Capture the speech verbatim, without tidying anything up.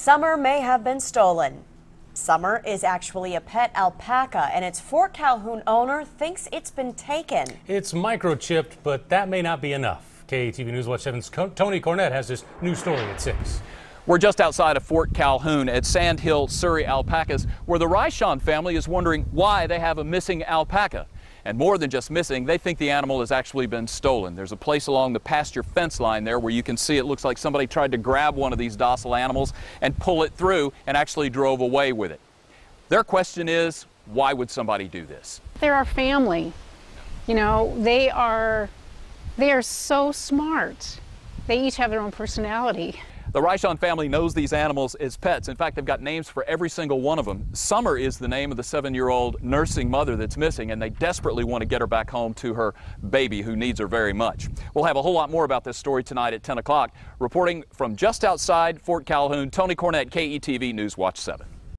Summer may have been stolen. Summer is actually a pet alpaca, and its Fort Calhoun owner thinks it's been taken. It's microchipped, but that may not be enough. K E T V News Watch seven's Tony Cornett has this new story at six. We're just outside of Fort Calhoun at Sand Hill, Surrey Alpacas, where the Ryshon family is wondering why they have a missing alpaca. And more than just missing, they think the animal has actually been stolen. There's a place along the pasture fence line there where you can see it looks like somebody tried to grab one of these docile animals and pull it through and actually drove away with it. Their question is, why would somebody do this? They're our family. You know, they are, they are so smart. They each have their own personality. The Ryshon family knows these animals as pets. In fact, they've got names for every single one of them. Summer is the name of the seven-year-old nursing mother that's missing, and they desperately want to get her back home to her baby, who needs her very much. We'll have a whole lot more about this story tonight at ten o'clock. Reporting from just outside Fort Calhoun, Tony Cornett, K E T V News Watch seven.